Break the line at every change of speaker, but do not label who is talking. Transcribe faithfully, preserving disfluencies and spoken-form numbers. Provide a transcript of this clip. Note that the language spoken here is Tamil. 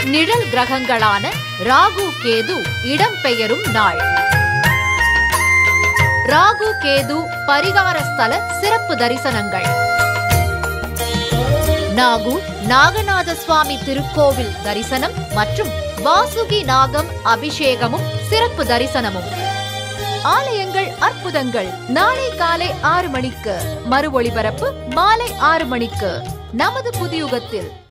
நிழல் கிரகங்களான ராகு கேது இடம்பெயரும் நாள். ராகு கேது பரிகார ஸ்தல சிறப்பு தரிசனங்கள். நாகூர் நாகநாத சுவாமி திருக்கோவில் தரிசனம் மற்றும் வாசுகி நாகம் அபிஷேகமும் சிறப்பு தரிசனமும். ஆலயங்கள் அற்புதங்கள் நாளை காலை ஆறு மணிக்கு, மறு ஒளிபரப்பு மாலை ஆறு மணிக்கு நமது புதியுகத்தில்.